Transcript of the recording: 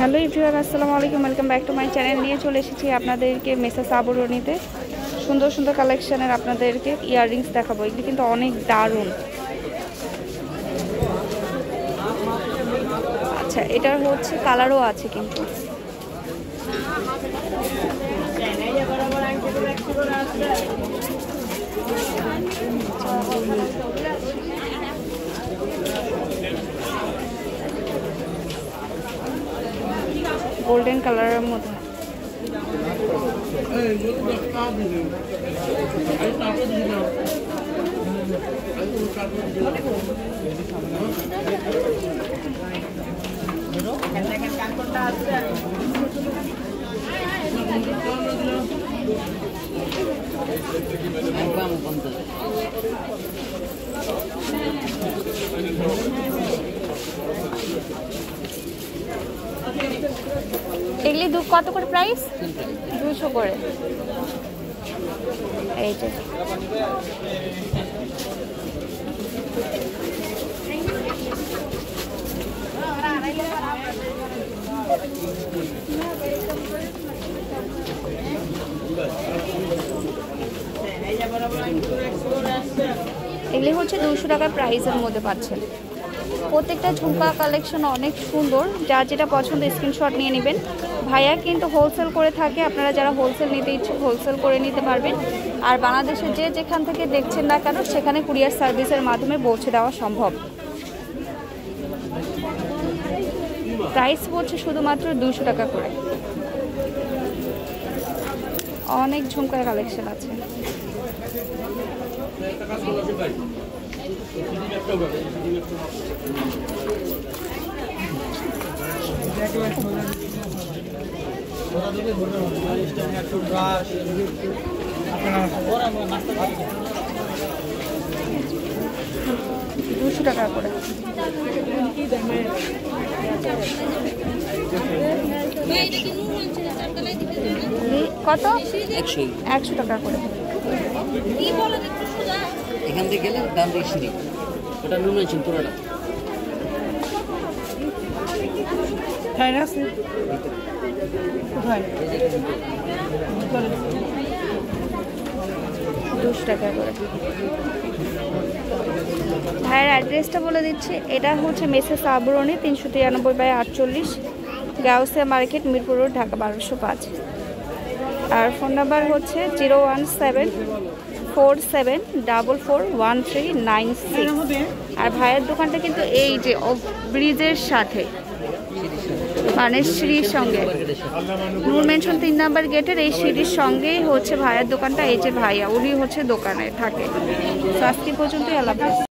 Hello everyone, আসসালামু আলাইকুম। Welcome back to my channel. নিয়ে চলে এসেছি আপনাদেরকে মেসেস আবরণীতে সুন্দর সুন্দর কালেকশানের আপনাদেরকে ইয়াররিংস দেখাবো। এগুলি কিন্তু অনেক দারুণ। আচ্ছা, এটার হচ্ছে কালারও আছে কিন্তু। গোল্ডেন কালারের মধ্যে এগুলি কত করে প্রাইস? 200 করে। এই যে এগুলি হচ্ছে 200 টাকার প্রাইসের মধ্যে পাচ্ছেন। প্রত্যেকটা ঝুমকা কালেকশন অনেক সুন্দর। যার যেটা পছন্দ স্ক্রিনশট নিয়ে নেবেন। ভাইয়া কিন্তু হোলসেল করে থাকে, আপনারা যারা হোলসেল নিতে ইচ্ছুক হোলসেল করে নিতে পারবেন। আর বাংলাদেশের যেখান থেকে দেখছেন না কেন সেখানে কুরিয়ার সার্ভিসের মাধ্যমে পৌঁছে দেওয়া সম্ভব। প্রাইস পড়ছে শুধুমাত্র 200 টাকা করে। অনেক ঝুমকার কালেকশন আছে। দুশো টাকা করে। কত? 100 টাকা করে। এখান থেকে গেলে দাম বেশি দিই, ওটা নুন আনছেন পুরোটা। হ্যাঁ আছে কোথায়? 200 টাকা করে। ভাইয়ের অ্যাড্রেসটা বলে দিচ্ছি। এটা হচ্ছে messrs Aboroni, 393/48 Gausia market, Mirpur road, Dhaka 1205। আর ফোন নাম্বার হচ্ছে 01747441396। আর ভাইয়ের দোকানটা কিন্তু এই যে ব্রিজের সাথে, মানে সিঁড়ির সঙ্গে, নূর মেনশন 3 নাম্বার গেটের এই সিঁড়ির সঙ্গেই হচ্ছে ভাইয়ের দোকানটা। এই যে ভাইয়া উনি হচ্ছে দোকানে থাকে। তো আজকে পর্যন্তই, আল্লাহ হাফেজ।